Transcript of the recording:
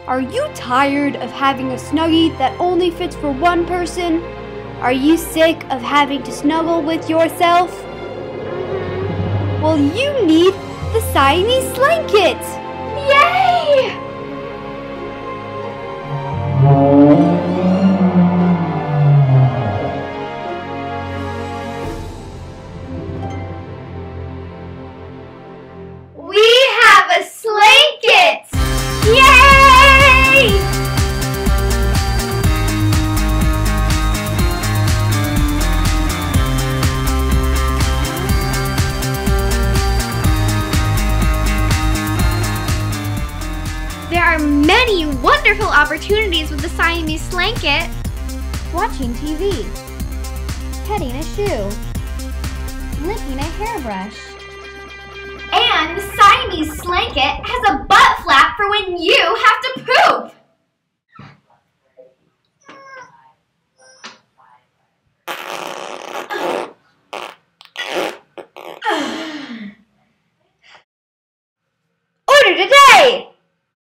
Are you tired of having a Snuggie that only fits for one person? Are you sick of having to snuggle with yourself? Well, you need the Siamese Slanket! Yay! We have a Slanket! Yay! There are many wonderful opportunities with the Siamese Slanket. Watching TV, petting a shoe, licking a hairbrush. And the Siamese Slanket has a butt flap